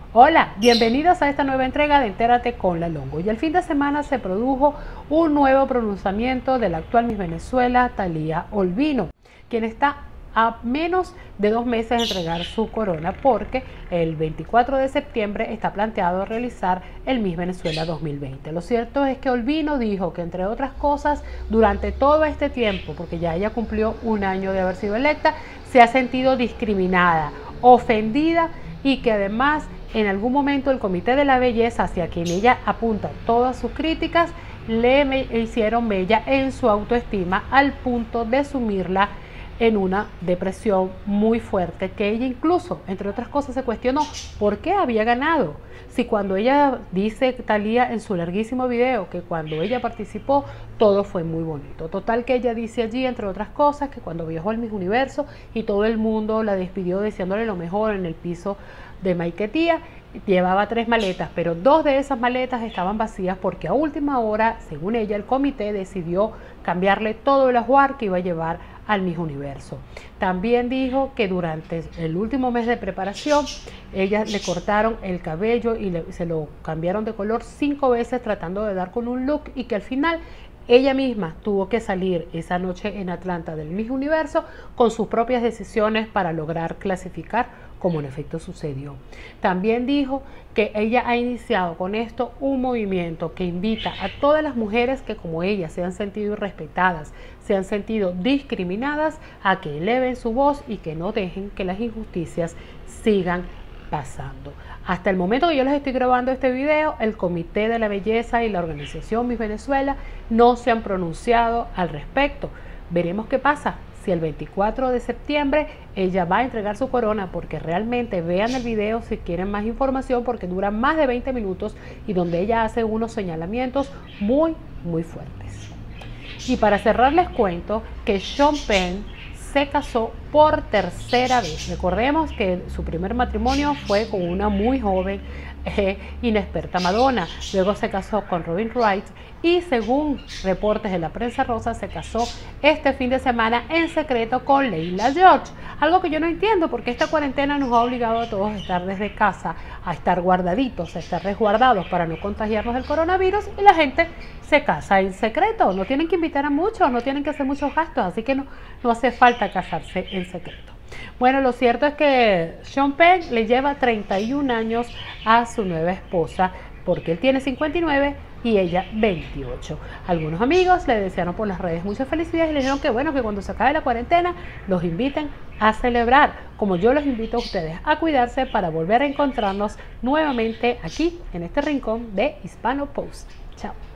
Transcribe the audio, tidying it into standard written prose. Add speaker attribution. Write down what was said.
Speaker 1: Hola, bienvenidos a esta nueva entrega de Entérate con la Longo. Y el fin de semana se produjo un nuevo pronunciamiento de la actual Miss Venezuela, Thalía Olvino, quien está a menos de 2 meses de entregar su corona porque el 24 de septiembre está planteado realizar el Miss Venezuela 2020. Lo cierto es que Olvino dijo que, entre otras cosas, durante todo este tiempo, porque ya ella cumplió 1 año de haber sido electa, se ha sentido discriminada, ofendida y que además en algún momento el Comité de la Belleza, hacia quien ella apunta todas sus críticas, le hicieron mella en su autoestima al punto de sumirla en una depresión muy fuerte, que ella incluso, entre otras cosas, se cuestionó por qué había ganado. Si cuando ella dice, Thalía, en su larguísimo video, que cuando ella participó todo fue muy bonito. Total, que ella dice allí, entre otras cosas, que cuando viajó al Miss Universo y todo el mundo la despidió deseándole lo mejor en el piso de Maiquetía, llevaba 3 maletas, pero 2 de esas maletas estaban vacías porque a última hora, según ella, el comité decidió cambiarle todo el ajuar que iba a llevar al Miss Universo. También dijo que durante el último mes de preparación, ella le cortaron el cabello y se lo cambiaron de color 5 veces tratando de dar con un look, y que al final ella misma tuvo que salir esa noche en Atlanta del Miss Universo con sus propias decisiones para lograr clasificar, como en efecto sucedió. También dijo que ella ha iniciado con esto un movimiento que invita a todas las mujeres que, como ella, se han sentido irrespetadas, se han sentido discriminadas, a que eleven su voz y que no dejen que las injusticias sigan pasando. Hasta el momento que yo les estoy grabando este video, el Comité de la Belleza y la organización Miss Venezuela no se han pronunciado al respecto. Veremos qué pasa si el 24 de septiembre ella va a entregar su corona, porque realmente vean el video si quieren más información, porque dura más de 20 minutos y donde ella hace unos señalamientos muy fuertes. Y para cerrar les cuento que Sean Penn se casó por 3ª vez. Recordemos que su primer matrimonio fue con una muy joven, inexperta Madonna. Luego se casó con Robin Wright y, según reportes de la prensa rosa, se casó este fin de semana en secreto con Leila George. Algo que yo no entiendo, porque esta cuarentena nos ha obligado a todos a estar desde casa, a estar guardaditos, a estar resguardados para no contagiarnos del coronavirus, y la gente se casa en secreto. No tienen que invitar a muchos, no tienen que hacer muchos gastos, así que no hace falta casarse en secreto. Bueno, lo cierto es que Sean Penn le lleva 31 años a su nueva esposa, porque él tiene 59 y ella 28. Algunos amigos le desearon por las redes muchas felicidades y le dijeron que bueno, que cuando se acabe la cuarentena los inviten a celebrar, como yo los invito a ustedes a cuidarse, para volver a encontrarnos nuevamente aquí en este rincón de Hispano Post. Chao.